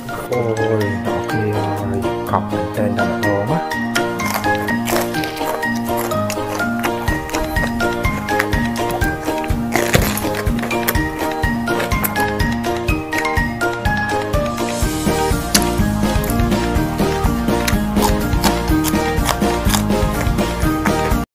Ôi, nó kia cọc bên trên đó bạn